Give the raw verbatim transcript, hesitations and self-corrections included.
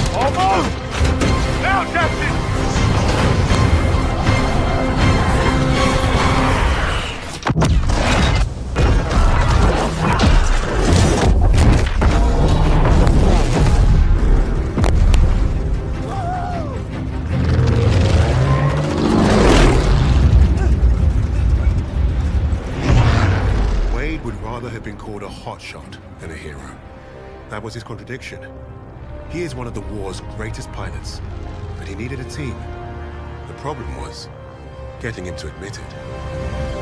Almost! Now, Captain! Wade would rather have been called a hotshot than a hero. That was his contradiction. He is one of the war's greatest pilots, but he needed a team. The problem was getting him to admit it.